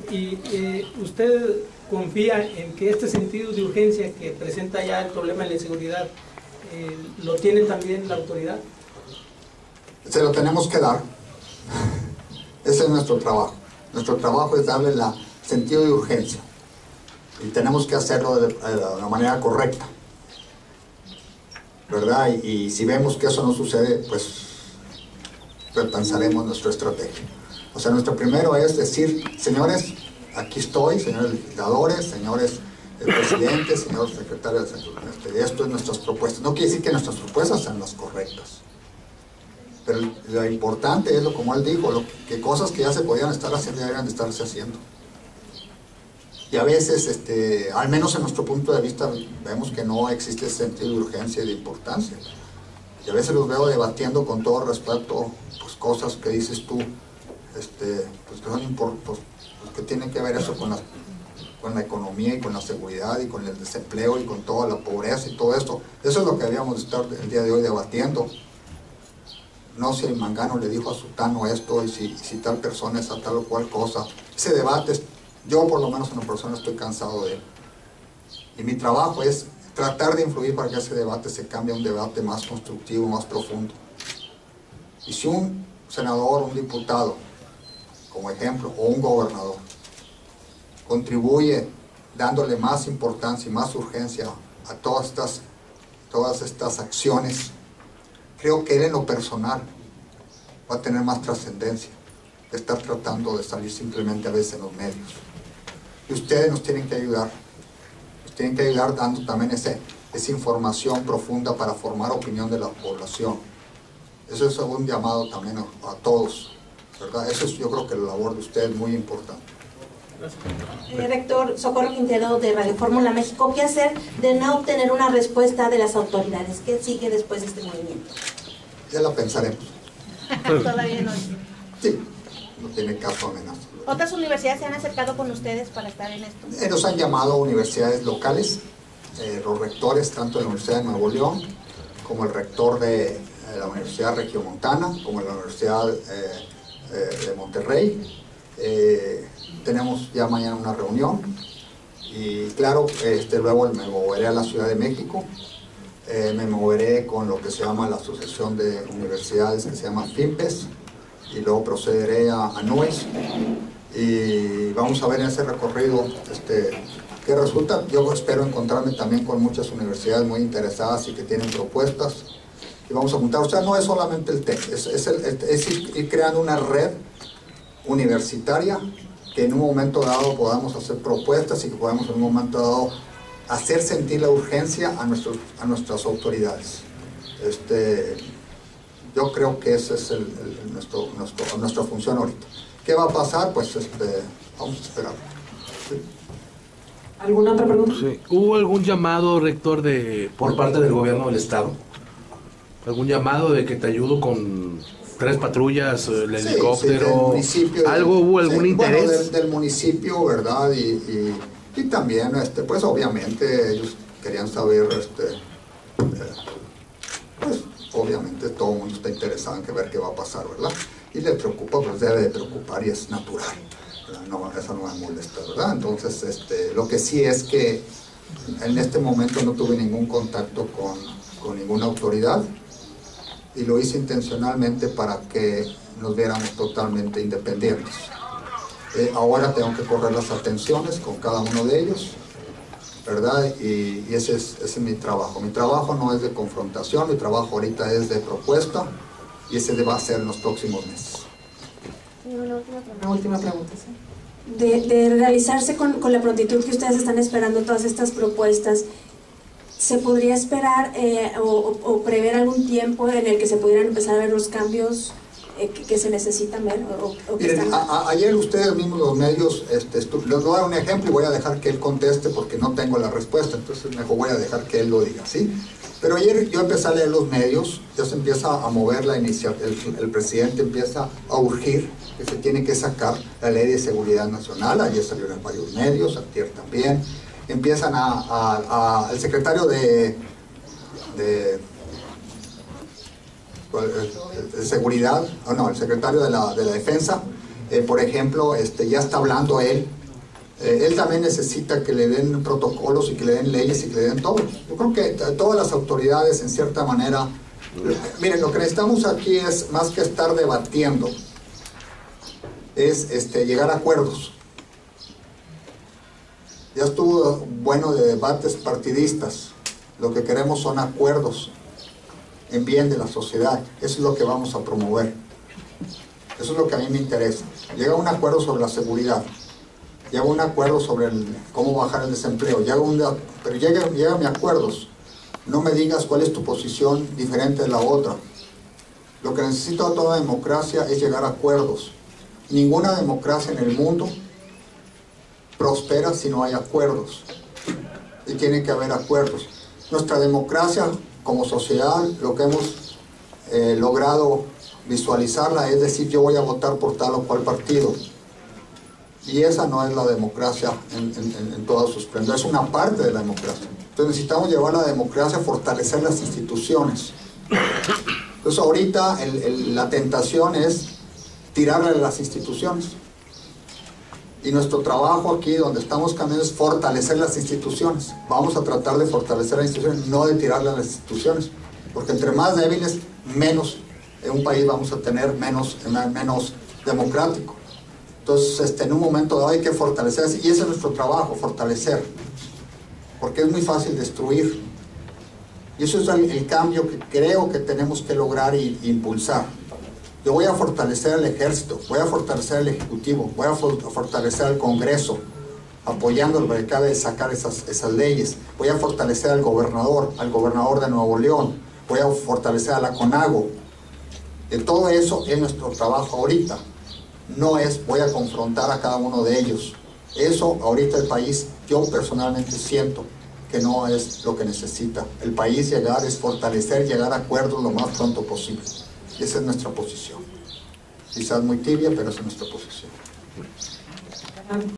¿Usted confía en que este sentido de urgencia que presenta ya el problema de la inseguridad lo tiene también la autoridad? Se lo tenemos que dar. Ese es nuestro trabajo. Nuestro trabajo es darle el sentido de urgencia y tenemos que hacerlo de la manera correcta, ¿verdad? Y si vemos que eso no sucede, pues repensaremos nuestra estrategia. O sea, nuestro primero es decir, señores, aquí estoy, señores legisladores, señores presidentes, señores secretarios, esto es nuestras propuestas. No quiere decir que nuestras propuestas sean las correctas, pero lo importante es, como él dijo, que cosas que ya se podían estar haciendo ya deberían de estarse haciendo. Y a veces, al menos en nuestro punto de vista, vemos que no existe ese sentido de urgencia y de importancia. Y a veces los veo debatiendo con todo respeto, pues cosas que dices tú, pues que son importantes, pues que tienen que ver eso con la economía y con la seguridad y con el desempleo y con toda la pobreza y todo esto. Eso es lo que debíamos estar el día de hoy debatiendo. No si el mangano le dijo a sutano esto y si tal persona es a tal o cual cosa. Ese debate, yo por lo menos en la persona estoy cansado de él. Y mi trabajo es tratar de influir para que ese debate se cambie a un debate más constructivo, más profundo. Y si un senador, un diputado, como ejemplo, o un gobernador, contribuye dándole más importancia y más urgencia a todas estas acciones, creo que él en lo personal va a tener más trascendencia que estar tratando de salir simplemente a veces en los medios. Y ustedes nos tienen que ayudar. Nos tienen que ayudar dando también esa información profunda para formar opinión de la población. Eso es un llamado también a todos, ¿verdad? Eso es, yo creo que la labor de ustedes es muy importante. Rector Socorro Quintero de Radio Fórmula México, ¿qué hacer de no obtener una respuesta de las autoridades? ¿Qué sigue después de este movimiento? Ya la pensaremos. Todavía no. Sí, no tiene caso amenaza. ¿Otras universidades se han acercado con ustedes para estar en esto? Nos han llamado a universidades locales, los rectores tanto de la Universidad de Nuevo León como el rector de la Universidad Regiomontana, como la Universidad de Monterrey. Tenemos ya mañana una reunión y claro, luego me moveré a la Ciudad de México, me moveré con lo que se llama la Asociación de Universidades, que se llama FIMPES, y luego procederé a NUES y vamos a ver en ese recorrido qué resulta. Yo espero encontrarme también con muchas universidades muy interesadas y que tienen propuestas y vamos a juntar. O sea, no es solamente el TEC, es ir creando una red universitaria que en un momento dado podamos hacer propuestas y que podamos en un momento dado hacer sentir la urgencia a nuestras autoridades. Yo creo que esa es nuestra función ahorita. ¿Qué va a pasar? Pues vamos a esperar. ¿Sí? ¿Alguna otra pregunta? Sí. ¿Hubo algún llamado, rector, por parte del gobierno del estado? ¿Algún llamado de que te ayudo con 3 patrullas, el helicóptero? Sí, ¿Algo hubo algún interés? Bueno, del municipio, ¿verdad? Y también, pues obviamente ellos querían saber, pues obviamente todo el mundo está interesado en ver qué va a pasar, ¿verdad? Y le preocupa, pues debe de preocupar y es natural, ¿verdad? No, eso no me molesta, ¿verdad? Entonces, lo que sí es que en este momento no tuve ningún contacto con ninguna autoridad y lo hice intencionalmente para que nos viéramos totalmente independientes. Ahora tengo que correr las atenciones con cada uno de ellos, ¿verdad? Y ese es mi trabajo. Mi trabajo no es de confrontación, mi trabajo ahorita es de propuesta y ese va a ser en los próximos meses. Una última pregunta, ¿sí? De realizarse con la prontitud que ustedes están esperando todas estas propuestas, ¿se podría esperar o prever algún tiempo en el que se pudieran empezar a ver los cambios que se necesitan ver? Miren, ayer ustedes mismos, los medios, les voy a dar un ejemplo y voy a dejar que él conteste porque no tengo la respuesta, entonces mejor voy a dejar que él lo diga, ¿sí? Pero ayer yo empecé a leer los medios, ya se empieza a mover la iniciativa, el presidente empieza a urgir que se tiene que sacar la Ley de Seguridad Nacional. Ayer salió en varios medios, ayer también. Empiezan el secretario de seguridad, el secretario de la defensa, por ejemplo, ya está hablando él Él también necesita que le den protocolos y que le den leyes y que le den todo. Yo creo que todas las autoridades, en cierta manera, miren, lo que necesitamos aquí es, más que estar debatiendo, es llegar a acuerdos. Ya estuvo bueno de debates partidistas. Lo que queremos son acuerdos en bien de la sociedad. Eso es lo que vamos a promover. Eso es lo que a mí me interesa. Llega a un acuerdo sobre la seguridad. Llega a un acuerdo sobre cómo bajar el desempleo. Pero lléguenme a acuerdos. No me digas cuál es tu posición diferente de la otra. Lo que necesita toda democracia es llegar a acuerdos. Ninguna democracia en el mundo prospera si no hay acuerdos. Y tiene que haber acuerdos. Nuestra democracia como sociedad, lo que hemos logrado visualizarla es decir, yo voy a votar por tal o cual partido. Y esa no es la democracia en todas sus prendas, es una parte de la democracia. Entonces necesitamos llevar la democracia a fortalecer las instituciones. Entonces ahorita la tentación es tirarle a las instituciones. Y nuestro trabajo aquí, donde estamos cambiando, es fortalecer las instituciones. Vamos a tratar de fortalecer las instituciones, no de tirarle a las instituciones. Porque entre más débiles, menos en un país vamos a tener, menos democrático. Entonces, en un momento dado hay que fortalecer, y ese es nuestro trabajo, fortalecer. Porque es muy fácil destruir. Y eso es el cambio que creo que tenemos que lograr e impulsar. Yo voy a fortalecer al ejército, voy a fortalecer al ejecutivo, voy a fortalecer al Congreso, apoyándolo para que acabe de sacar esas leyes. Voy a fortalecer al gobernador de Nuevo León, voy a fortalecer a la CONAGO. De todo eso es nuestro trabajo ahorita. No es voy a confrontar a cada uno de ellos. Eso ahorita el país, yo personalmente siento que no es lo que necesita. El país es fortalecer, llegar a acuerdos lo más pronto posible. Y esa es nuestra posición. Quizás muy tibia, pero esa es nuestra posición.